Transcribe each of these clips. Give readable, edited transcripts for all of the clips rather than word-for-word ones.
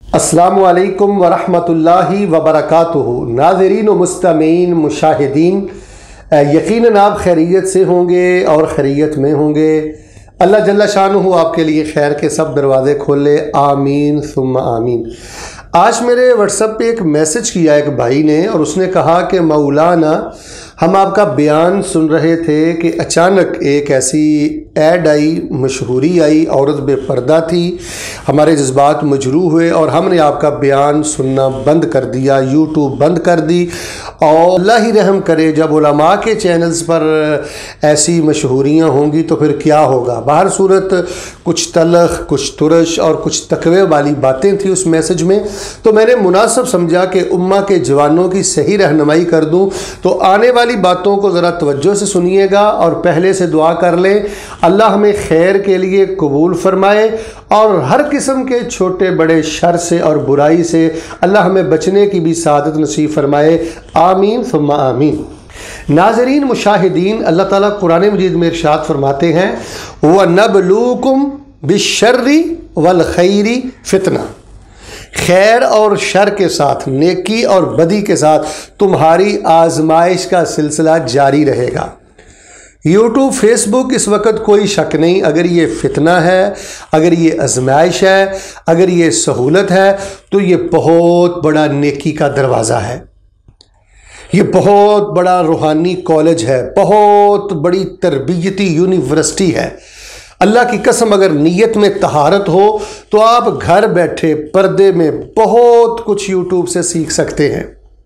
अस्सलामु अलैकुम वरहमतुल्लाहि वबरकातुहू। नाज़रीन व मुस्तमीन मुशाहिदीन, यकीनन आप खैरियत से होंगे और खैरियत में होंगे। अल्लाह जल्ला शानुहु आपके लिए खैर के सब दरवाज़े खोले, आमीन सुम्मा आमीन। आज मेरे व्हाट्सएप पे एक मैसेज किया एक भाई ने, और उसने कहा कि मौलाना, हम आपका बयान सुन रहे थे कि अचानक एक ऐसी ऐड आई, मशहूरी आई, औरत बेपर्दा थी, हमारे जज्बात मजरूह हुए और हमने आपका बयान सुनना बंद कर दिया, यूट्यूब बंद कर दी। और अल्लाह ही रहम करे, जब उलमा के चैनल्स पर ऐसी मशहूरियाँ होंगी तो फिर क्या होगा। बाहर सूरत कुछ तलख, कुछ तुरश और कुछ तकवे वाली बातें थी उस मैसेज में, तो मैंने मुनासिब समझा कि उम्मा के जवानों की सही रहनुमाई कर दूं। तो आने वाली बातों को ज़रा तवज्जो से सुनिएगा और पहले से दुआ कर लें, अल्लाह हमें खैर के लिए कबूल फरमाए और हर किस्म के छोटे बड़े शर से और बुराई से अल्लाह हमें बचने की भी सादत नसीब फरमाए, आमीन सुम्मा आमीन। नाज़रीन मुशाहिदीन, अल्लाह ताला कुरान मजीद में इरशाद फरमाते हैं, वनबलूकुम बिश्शर्रि वल खैरि फितना। खैर और शर के साथ, नेकी और बदी के साथ तुम्हारी आजमाइश का सिलसिला जारी रहेगा। यूट्यूब, फेसबुक, इस वक्त कोई शक नहीं, अगर ये फितना है, अगर ये आजमाइश है, अगर ये सहूलत है, तो ये बहुत बड़ा नेकी का दरवाज़ा है, ये बहुत बड़ा रूहानी कॉलेज है, बहुत बड़ी तरबियती यूनिवर्सिटी है। अल्लाह की कसम, अगर नीयत में तहारत हो तो आप घर बैठे पर्दे में बहुत कुछ यूट्यूब से सीख सकते हैं।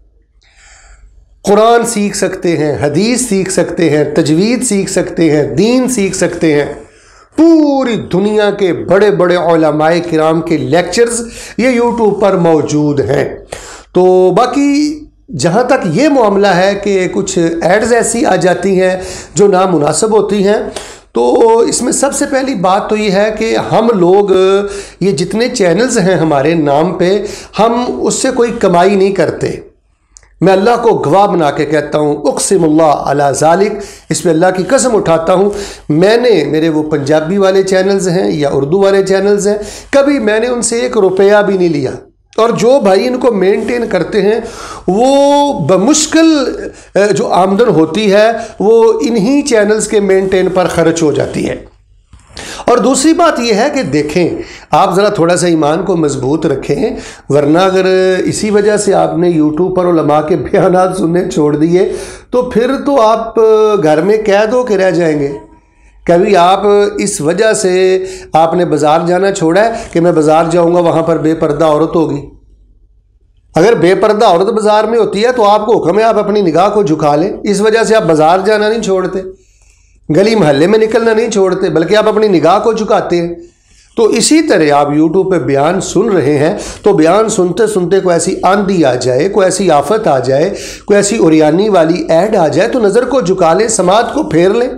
कुरान सीख सकते हैं, हदीस सीख सकते हैं, तजवीद सीख सकते हैं, दीन सीख सकते हैं। पूरी दुनिया के बड़े बड़े उलमाए किराम के लेक्चर्स ये यूट्यूब पर मौजूद हैं। तो बाकी जहाँ तक ये मामला है कि कुछ एड्स ऐसी आ जाती हैं जो नामुनासिब होती हैं, तो इसमें सबसे पहली बात तो ये है कि हम लोग, ये जितने चैनल्स हैं हमारे नाम पे, हम उससे कोई कमाई नहीं करते। मैं अल्लाह को गवाह बना के कहता हूँ, उक़सिमुल्लाह अला ज़ालिक, इस पे अल्लाह की कसम उठाता हूँ, मैंने, मेरे वो पंजाबी वाले चैनल्स हैं या उर्दू वाले चैनल्स हैं, कभी मैंने उनसे एक रुपया भी नहीं लिया। और जो भाई इनको मेंटेन करते हैं वो बमुश्किल जो आमदन होती है वो इन्हीं चैनल्स के मेंटेन पर खर्च हो जाती है। और दूसरी बात यह है कि देखें, आप ज़रा थोड़ा सा ईमान को मजबूत रखें, वरना अगर इसी वजह से आपने यूट्यूब पर उलमा के बयानात सुनने छोड़ दिए तो फिर तो आप घर में कैद हो के रह जाएंगे। कभी आप इस वजह से आपने बाज़ार जाना छोड़ा है कि मैं बाज़ार जाऊंगा वहाँ पर बेपर्दा औरत होगी। अगर बेपर्दा औरत बाज़ार में होती है तो आपको हुक्म है आप अपनी निगाह को झुका लें। इस वजह से आप बाज़ार जाना नहीं छोड़ते, गली महल्ले में निकलना नहीं छोड़ते, बल्कि आप अपनी निगाह को झुकाते हैं। तो इसी तरह आप यूट्यूब पे बयान सुन रहे हैं, तो बयान सुनते सुनते कोई ऐसी आंधी आ जाए, कोई ऐसी आफत आ जाए, कोई ऐसी उरियानी वाली ऐड आ जाए, तो नज़र को झुका लें, समात को फेर लें।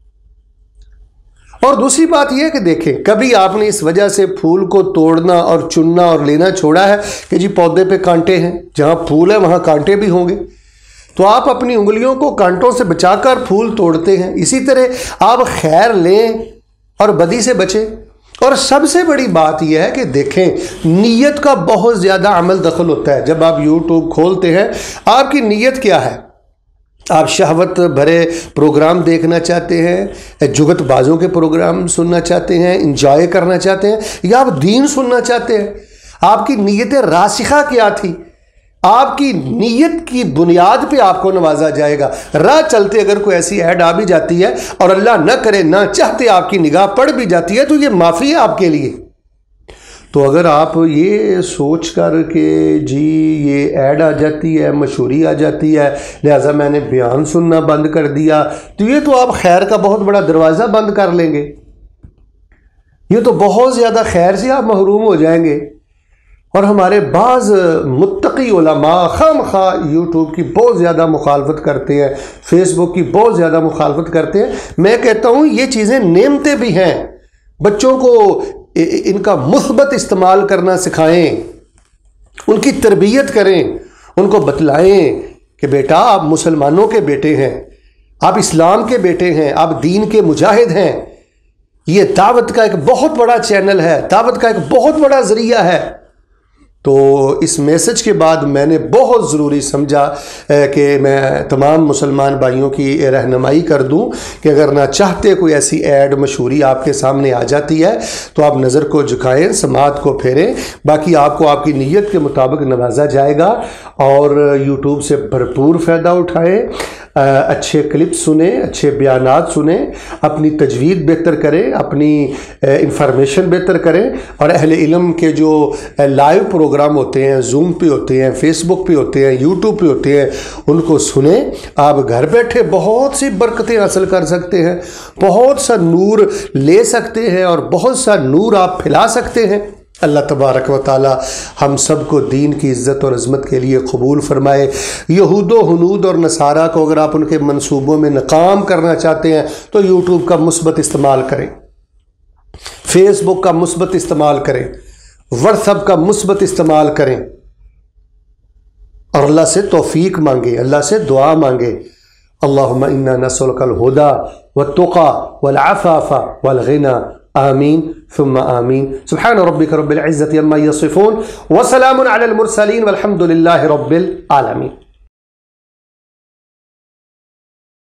और दूसरी बात यह है कि देखें, कभी आपने इस वजह से फूल को तोड़ना और चुनना और लेना छोड़ा है कि जी पौधे पे कांटे हैं, जहाँ फूल है वहाँ कांटे भी होंगे, तो आप अपनी उंगलियों को कांटों से बचाकर फूल तोड़ते हैं। इसी तरह आप खैर लें और बदी से बचें। और सबसे बड़ी बात यह है कि देखें, नीयत का बहुत ज़्यादा अमल दखल होता है। जब आप यूट्यूब खोलते हैं, आपकी नीयत क्या है? आप शहवत भरे प्रोग्राम देखना चाहते हैं, जुगतबाजों के प्रोग्राम सुनना चाहते हैं, इंजॉय करना चाहते हैं, या आप दीन सुनना चाहते हैं? आपकी नीयत रासिखा क्या थी? आपकी नीयत की बुनियाद पे आपको नवाजा जाएगा। राह चलते अगर कोई ऐसी ऐड आ भी जाती है और अल्लाह न करे ना चाहते आपकी निगाह पड़ भी जाती है, तो ये माफ़ी है आपके लिए। तो अगर आप ये सोच कर के जी ये ऐड आ जाती है, मशहूरी आ जाती है, लिहाजा मैंने बयान सुनना बंद कर दिया, तो ये तो आप खैर का बहुत बड़ा दरवाज़ा बंद कर लेंगे। ये तो बहुत ज़्यादा खैर से आप महरूम हो जाएंगे। और हमारे बाज़ मुत्तकी उलमा खामखा यूट्यूब की बहुत ज़्यादा मुखालफत करते हैं, फेसबुक की बहुत ज़्यादा मुखालफत करते हैं। मैं कहता हूँ ये चीज़ें नेमतें भी हैं, बच्चों को इनका मुस्बत इस्तेमाल करना सिखाएं, उनकी तरबियत करें, उनको बतलाएं कि बेटा आप मुसलमानों के बेटे हैं, आप इस्लाम के बेटे हैं, आप दीन के मुजाहिद हैं। ये दावत का एक बहुत बड़ा चैनल है, दावत का एक बहुत बड़ा ज़रिया है। تو اس میسج کے بعد میں نے بہت ضروری سمجھا کہ میں تمام مسلمان بھائیوں کی رہنمائی کر دوں کہ اگر نہ چاہتے کوئی ایسی ایڈ مشہوری آپ کے سامنے آ جاتی ہے تو آپ نظر کو جھکائیں، سماعت کو پھیریں، باقی آپ کو آپ کی نیت کے مطابق نوازا جائے گا، اور یوٹیوب سے بھرپور فائدہ اٹھائیں، اچھے کلپ سنیں، اچھے بیانات سنیں، اپنی تجوید بہتر کریں، اپنی انفارمیشن بہتر کریں، اور اہل علم کے جو لائیو پروگرام ہوتے ہیں، زوم پہ ہوتے ہیں، فیس بک پہ ہوتے ہیں، یوٹیوب پہ ہوتے ہیں، ان کو سنیں۔ آپ گھر بیٹھے بہت سی برکتیں حاصل کر سکتے ہیں، بہت سا نور لے سکتے ہیں، اور بہت سا نور آپ پھیلا سکتے ہیں۔ اللہ تبارک و تعالی ہم سب کو دین کی عزت اور عظمت کے لیے قبول فرمائے۔ یہود و ہنود اور نصارہ کو اگر آپ ان کے منصوبوں میں ناکام کرنا چاہتے ہیں تو یوٹیوب کا مثبت استعمال کریں، فیس بک کا مثبت استعمال کریں، واٹس ایپ کا مثبت استعمال کریں، اور اللہ سے توفیق مانگیں، اللہ سے دعا مانگیں۔ اللہم انا نسألک الہدی والتقی والعفاف والغنی، آمین ثم آمین۔ سبحان ربک رب العزة عما یصفون وسلام علی المرسلین والحمد للہ رب العالمین۔